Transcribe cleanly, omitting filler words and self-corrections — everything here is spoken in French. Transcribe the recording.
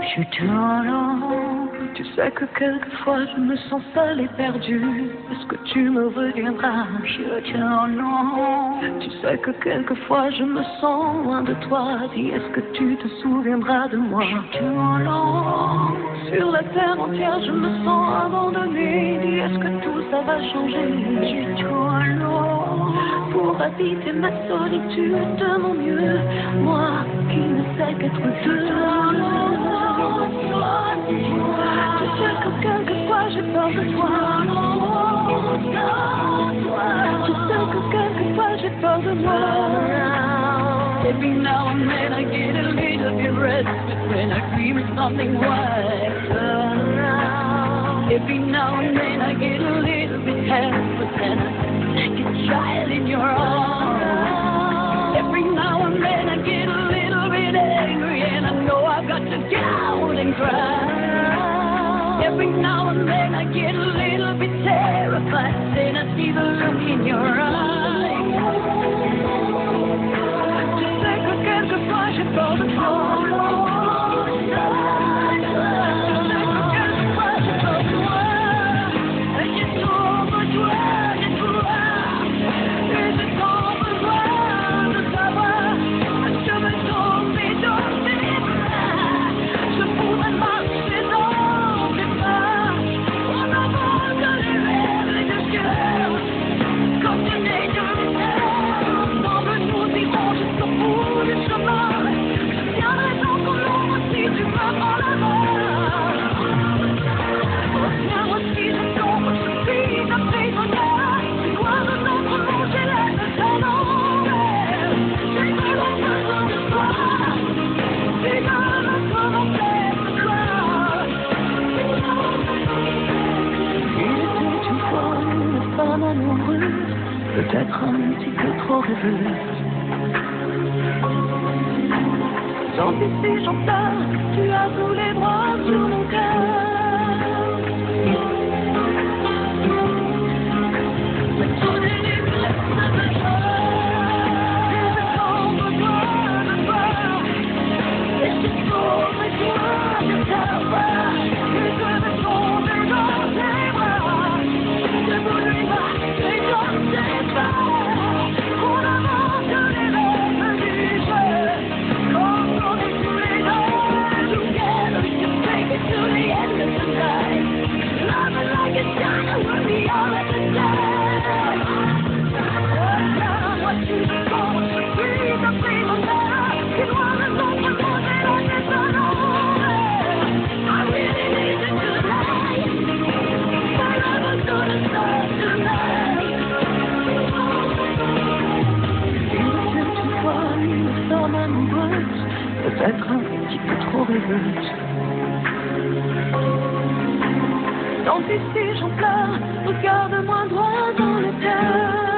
Je t'en tu sais que quelquefois je me sens seule et perdue. Est-ce que tu me reviendras? Je t'en tu sais que quelquefois je me sens loin de toi. Dis, est-ce que tu te souviendras de moi? Je t'en sur la terre entière je me sens abandonnée. Dis, est-ce que tout ça va changer? Je t'en pour habiter ma solitude de mon mieux. Moi qui ne sais qu'être deux. Tu sais que quelquefois j'ai peur de toi. Tu sais que quelquefois j'ai peur de moi. Every now and then I get a little bit restless when I dream of something wiser. Every now and then I get a little bit helpless and I get child in your arms. Every now and then I get a little bit angry and I know I've got to get out and cry. Every now and then I get a little bit terrified, then I see the look in your eyes. Tu sais que quelquefois j'ai peur de toi. Tu sais que quelquefois j'ai peur de toi. Et j'ai trop besoin de toi. Et j'ai trop besoin de savoir que je me tomber dans tes bras. Je pourrais marcher dans tes bras en avant de les rêves et de cœur. Comme tu n'es de terre, ensemble nous irons jusqu'au bout du chemin. Je tiendrai dans ton ombre si tu me prends la main. Reviens-moi si je tombe, je suis ta prisonnière. C'est quoi de notre monde, j'ai l'air de ton envers. J'ai tellement besoin de toi. C'est comme un commentaire de toi. Il était une fois une femme amoureuse, peut-être un petit peu trop rêveuse. Tant pis si j'en pleure, tu as tous les droits sur mon cœur. Mais tout est libre, ça me choque. Et je tombe besoin de toi. Et je tombe besoin de savoir. Et je me tombe dans tes bras. Je voulais marcher dans tes pas. En avant de les rêves du jeu. Quand on est tous les deux together, we can take it to the end of the night. Love it like a diamond, we'll be all at the night. What you want to breathe, the freedom that you want to go for more than I can turn over. I really need you tonight. Forever's gonna start tonight. Il était une fois une femme amoureuse, peut-être un petit peu trop rêveuse. Tant pis si j'en pleure, regarde-moi droit dans les yeux.